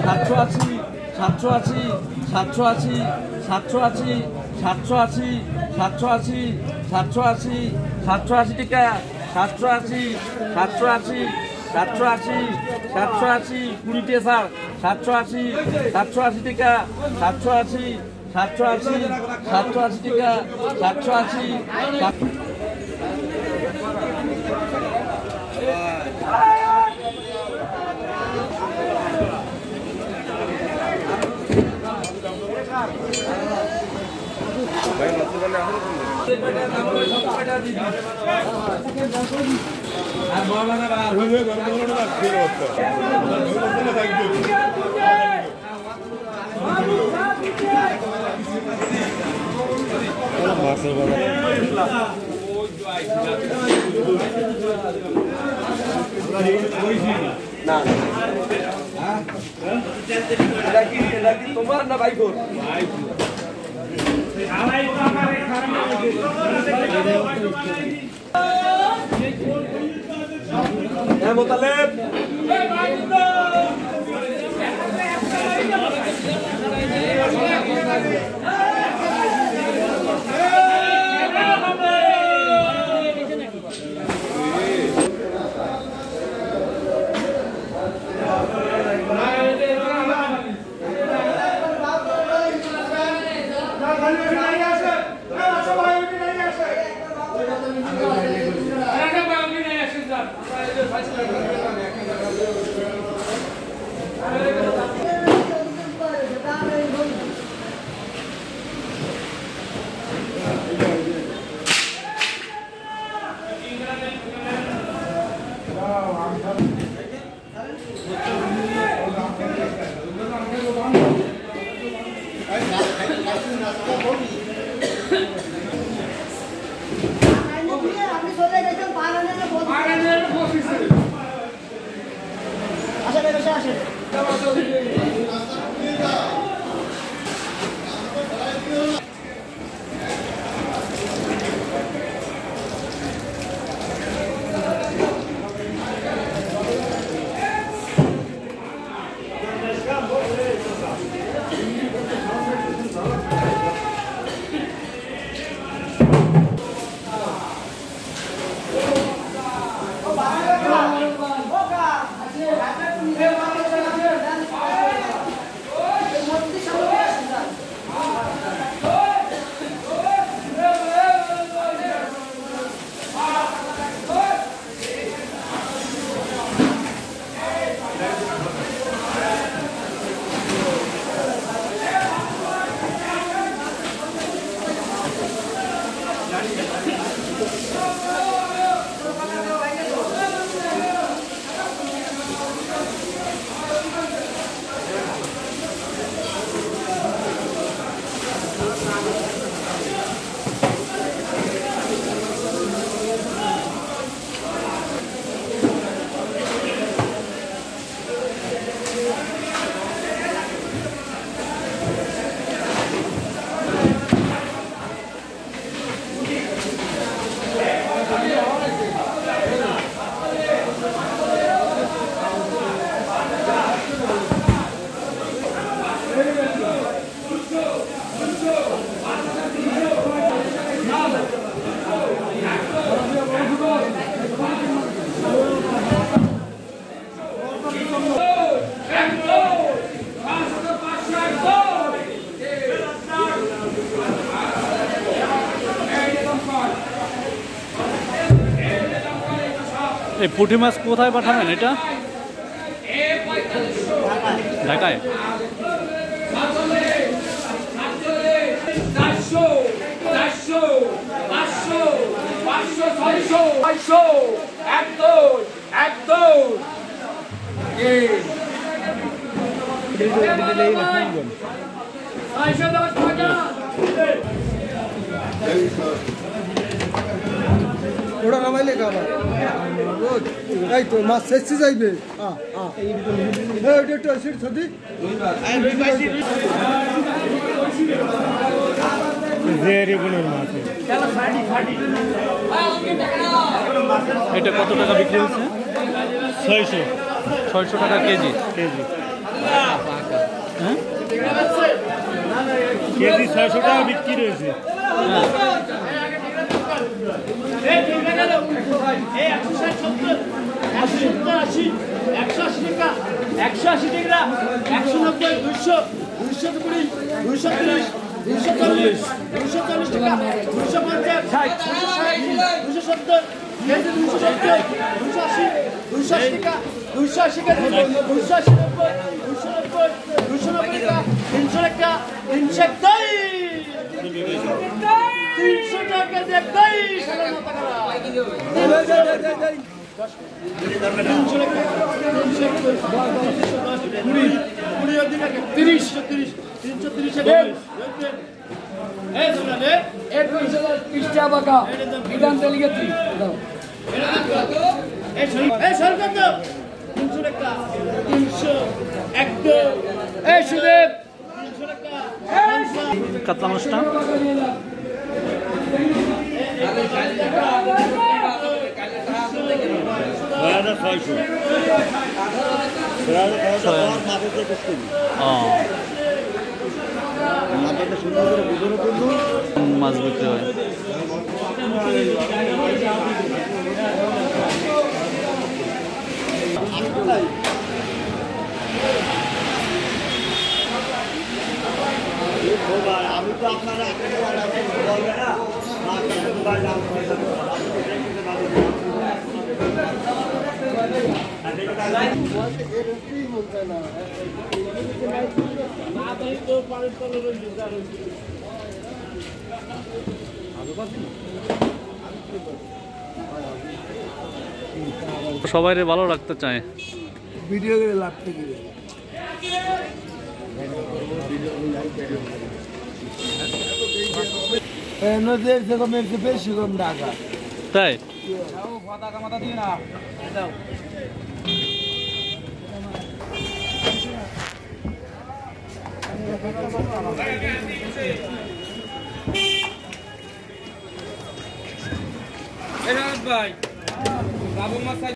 780 780 780 780 780 780 780 780 টাকা 780 780 780 780 20 স্যার 780 780 টাকা 780 780 780 টাকা 780 ভাই নতুন বলে এখন আর বড়না বা না তোমার না ভাই গোর মোতালেব এই পুঁটি মাছ কোথায় পাঠাবেন এটা? ঢাকায়। ওটা নামাইলে খাবার এই তো মাছ শেষে যাইবে ওইটা সিট সদি এটা কত টাকা বিক্রি হচ্ছে? 600 টাকা কেজি। কেজি 600 টাকা বিক্রি হয়েছে। কাতলা মাছটা মাছ বিক্রি হয়। আমি তো আপনারা বলবেন না সবাই ভালো রাখতে চায়। ভিডিও করে লাগতে গেলে নদীর থেকে মেরেছে বেশি কম টাকা তাই ভাই বাবু মাছ